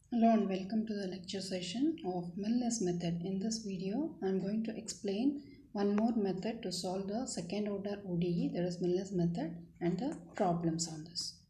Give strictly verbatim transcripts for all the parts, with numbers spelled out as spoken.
Hello and welcome to the lecture session of Milnes method. In this video, I am going to explain one more method to solve the second order O D E, that is Milnes method, and the problems on this.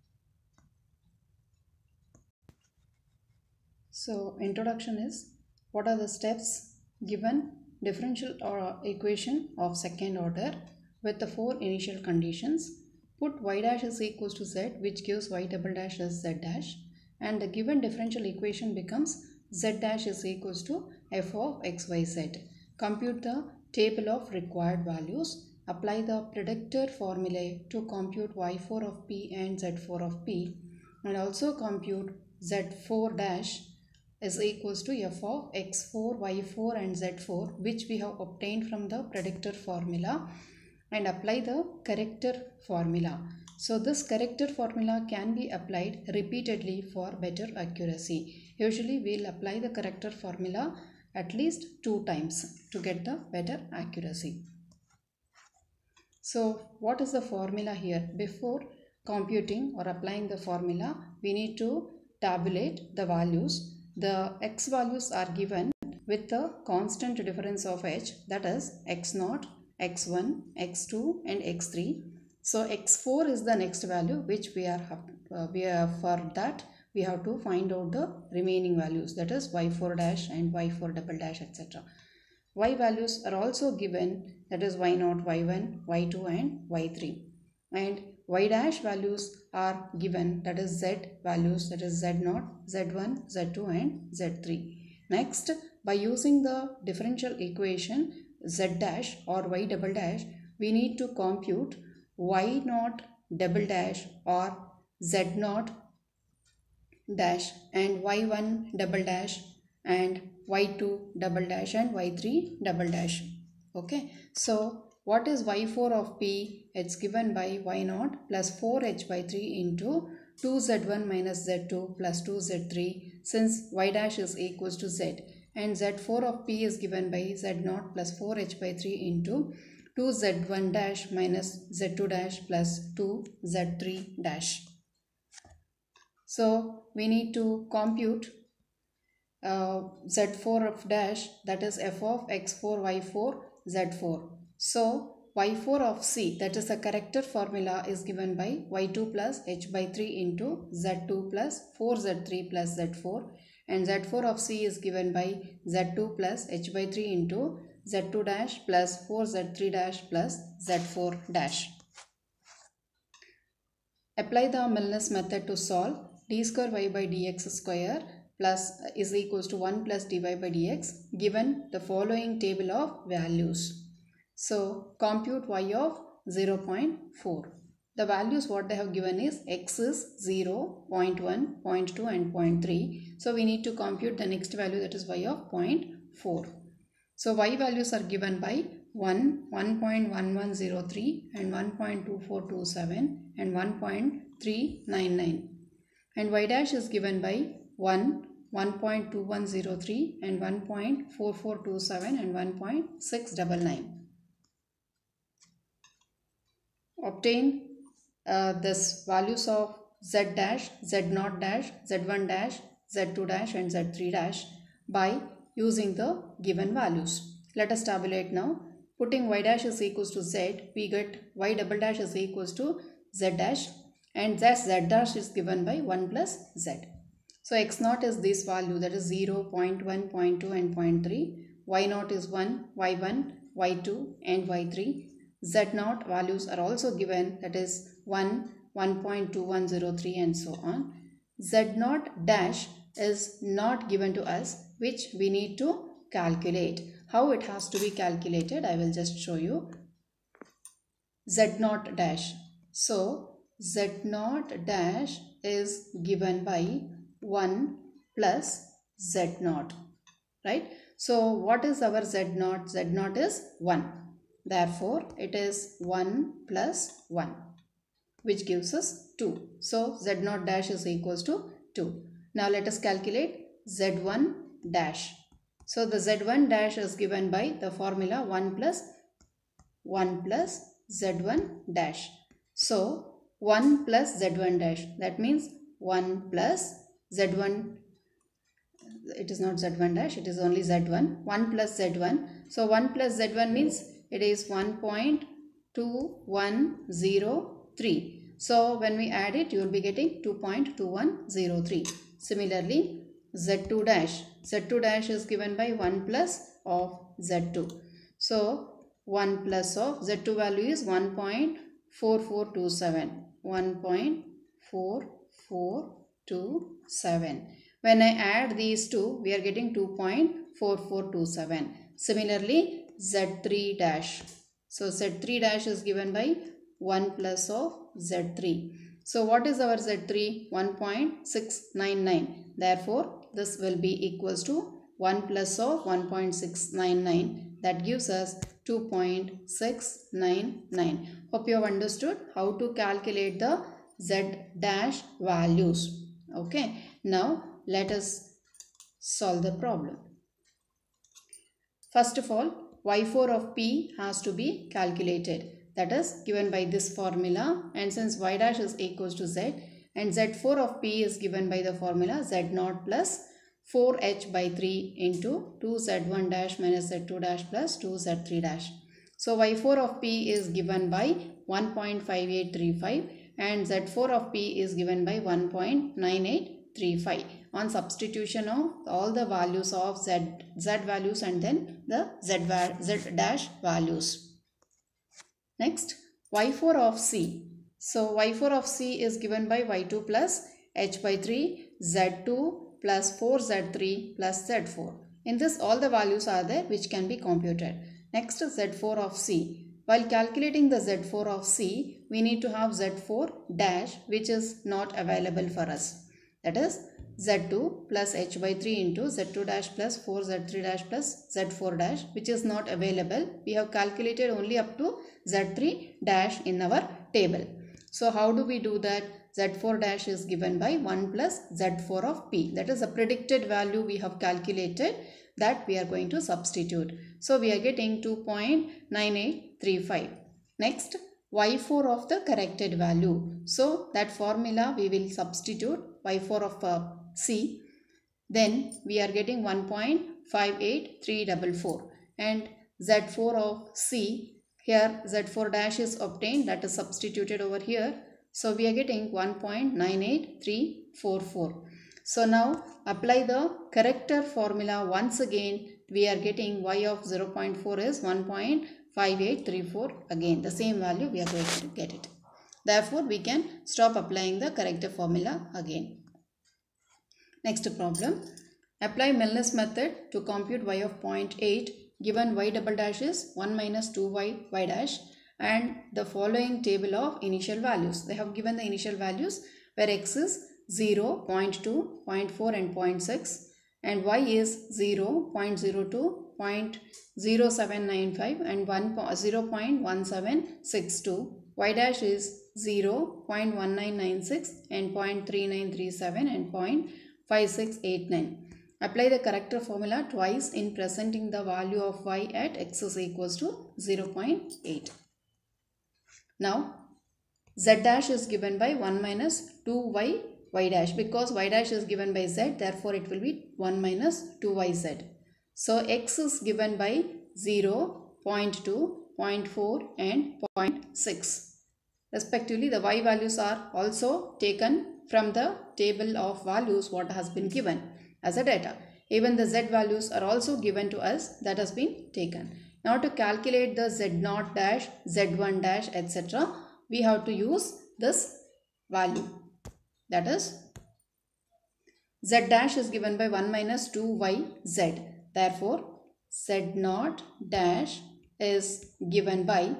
So, introduction is, what are the steps given differential or equation of second order with the four initial conditions? Put y dash is equals to z, which gives y double dash as z dash, and the given differential equation becomes z dash is equals to f of xyz. Compute the table of required values. Apply the predictor formulae to compute y four of p and z four of p, and also compute z four dash is equals to f of x four, y four and z four, which we have obtained from the predictor formula, and apply the corrector formula. So this corrector formula can be applied repeatedly for better accuracy. Usually we will apply the corrector formula at least two times to get the better accuracy. So what is the formula here? Before computing or applying the formula, we need to tabulate the values. The x values are given with the constant difference of h, that is x zero, x one, x two and x three. So x four is the next value which we are, uh, we are for that we have to find out the remaining values, that is y four dash and y four double dash, et cetera. Y values are also given, that is y zero, y one, y two and y three, and y dash values are given, that is z values, that is z zero, z one, z two and z three. Next, by using the differential equation z dash or y double dash, we need to compute y naught double dash or z naught dash and y one double dash and y two double dash and y three double dash. Okay, so what is y four of p? It's given by y naught plus four h by three into two z one minus z two plus two z three, since y dash is equals to z, and z four of p is given by z naught plus four h by three into two z one dash minus z two dash plus two z three dash. So we need to compute uh, z four of dash, that is f of x four, y four, z four. So y four of c, that is the corrector formula, is given by y two plus h by three into z two plus four z three plus z four, and z four of c is given by z two plus h by three into z two dash plus four z three dash plus z four dash. Apply the Milnes method to solve. D square y by dx square plus is equals to one plus dy by dx, given the following table of values. So compute y of zero point four. The values what they have given is x is zero, zero point one, zero point two and zero point three. So we need to compute the next value, that is y of zero point four. So y values are given by one, one point one one zero three and one point two four two seven and one point three nine nine. And y dash is given by one, one point two one zero three and one point four four two seven and one point six nine nine. Obtain uh, this values of z dash, z naught dash, z one dash, z two dash and z three dash by using the given values. Let us tabulate now. Putting y dash is equals to z, we get y double dash is equals to z dash, and thus z dash is given by one plus z. So x naught is this value, that is zero, zero point one, zero point two and zero point three. Y naught is one, y one, y two and y three. Z naught values are also given, that is one, one point two one zero three and so on. Z naught dash is not given to us, which we need to calculate. How it has to be calculated, I will just show you. Z naught dash. So z naught dash is given by one plus z naught, right? So what is our z naught? Z naught is one. Therefore, it is one plus one, which gives us two. So z naught dash is equals to two. Now let us calculate z one dash. So the z one dash is given by the formula one plus one plus z one dash. So one plus z one dash, that means one plus z one it is not z one dash, it is only z one, one plus z one. So one plus z one means it is one point two one zero three. So when we add it, you will be getting two point two one zero three. Similarly, z two dash, z two dash is given by one plus of z two. So one plus of z two value is one point four four two seven, one point four four two seven. When I add these two, we are getting two point four four two seven. Similarly, z three dash. So z three dash is given by one plus of z three. So what is our z three? one point six nine nine. Therefore, this will be equals to one plus of one point six nine nine. That gives us two point six nine nine. Hope you have understood how to calculate the z dash values. Okay. Now, let us solve the problem. First of all, y four of p has to be calculated. That is given by this formula, and since y dash is equals to z and z four of p is given by the formula z naught plus four h by three into two z one dash minus z two dash plus two z three dash. So y four of p is given by one point five eight three five and z four of p is given by one point nine eight three five. On substitution of all the values of z, z values and then the z, z dash values. Next, y four of c. So y four of c is given by y two plus h by three, z two plus four z three plus z four. In this, all the values are there which can be computed. Next is z four of c. While calculating the z four of c, we need to have z four dash which is not available for us. That is z two plus h by three into z two dash plus four z three dash plus z four dash, which is not available. We have calculated only up to z three dash in our table. So how do we do that? z four dash is given by one plus z four of p. That is a predicted value we have calculated, that we are going to substitute. So we are getting two point nine eight three five. Next, y four of the corrected value. So that formula we will substitute y four of uh, c. Then we are getting one point five eight three four four. And z four of c, here z four dash is obtained, that is substituted over here. So we are getting one point nine eight three four four. So now apply the corrector formula once again. We are getting y of zero point four is one point five eight three four. Again the same value we are going to get it. Therefore we can stop applying the corrector formula again. Next problem. Apply Milnes method to compute y of zero point eight. Given y double dash is one minus two y y dash and the following table of initial values. They have given the initial values where x is zero, zero point two, zero point four and zero point six and y is zero, zero point zero two, zero point zero seven nine five and zero point one seven six two. Y dash is zero, zero point one nine nine six and zero point three nine three seven and zero point five six eight nine. Apply the corrector formula twice in presenting the value of y at x is equals to zero point eight. Now, z dash is given by one minus two y y dash, because y dash is given by z, therefore it will be one minus two y z. So, x is given by zero, zero point two, zero point four and zero point six. Respectively, the y values are also taken from the table of values what has been given as a data. Even the z values are also given to us, that has been taken. Now to calculate the z zero dash, z one dash, et cetera, we have to use this value. That is, z dash is given by one minus two y z. Therefore, z zero dash is given by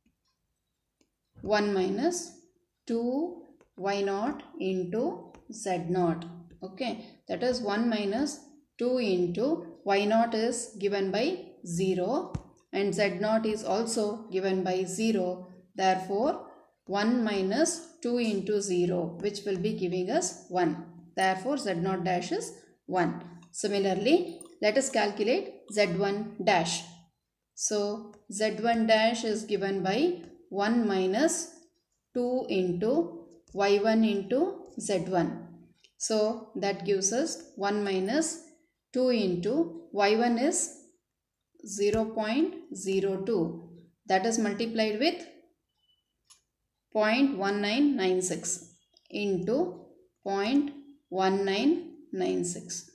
one minus two y zero into z zero. Okay, that is one minus two into y zero is given by zero and z zero is also given by zero. Therefore, one minus two into zero, which will be giving us one. Therefore, z zero dash is one. Similarly, let us calculate z one dash. So, z one dash is given by one minus two into y one into z one. So, that gives us one minus two into y one is zero point zero two, that is multiplied with zero point one nine nine six into zero point one nine nine six.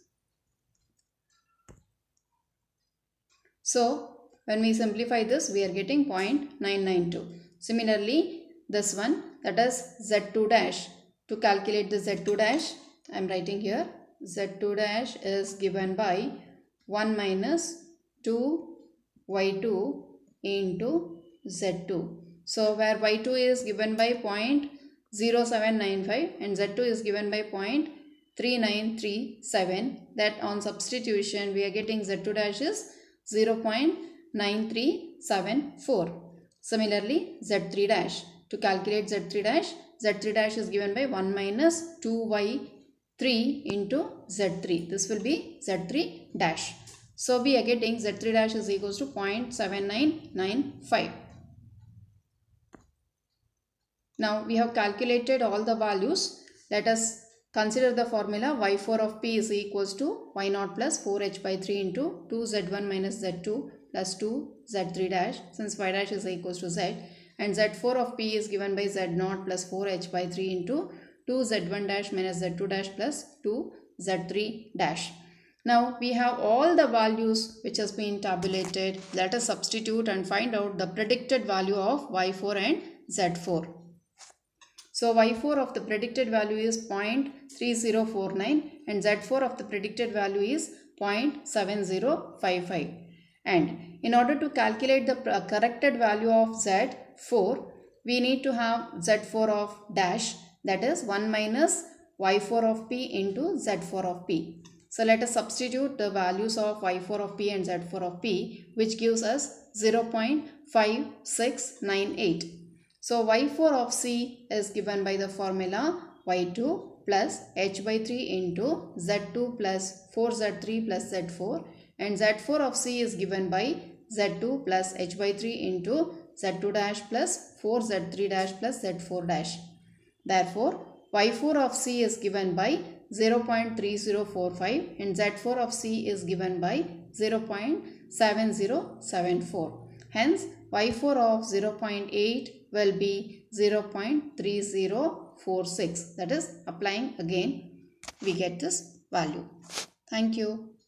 So when we simplify this, we are getting zero point nine nine two. Similarly, this one, that is z two dash. To calculate the z two dash, I am writing here z two dash is given by one minus two y two into z two. So where y two is given by zero point zero seven nine five and z two is given by zero point three nine three seven, that on substitution we are getting z two dash is zero point nine three seven four. Similarly, z three dash. To calculate z three dash, z three dash is given by one minus two y three into z three. This will be z three dash. So we are getting z three dash is equals to zero point seven nine nine five. Now we have calculated all the values. Let us consider the formula. Y four of p is equals to y zero plus four h by three into two z one minus z two plus two z three dash, since y dash is equals to z, and z four of p is given by z zero plus four h by three into two z one dash minus z two dash plus two z three dash. Now we have all the values which has been tabulated. Let us substitute and find out the predicted value of y four and z four. So y four of the predicted value is zero point three zero four nine and z four of the predicted value is zero point seven zero five five. And in order to calculate the corrected value of z four, we need to have z four of dash, that is one minus y four of p into z four of p. So let us substitute the values of y four of p and z four of p, which gives us zero point five six nine eight. So y four of c is given by the formula y two plus h by three into z two plus four z three plus z four, and z four of c is given by z two plus h by three into z two dash plus four z three dash plus z four dash. Therefore, y four of c is given by zero point three zero four five and z four of c is given by zero point seven zero seven four. Hence, y four of zero point eight will be zero point three zero four six. That is, applying again, we get this value. Thank you.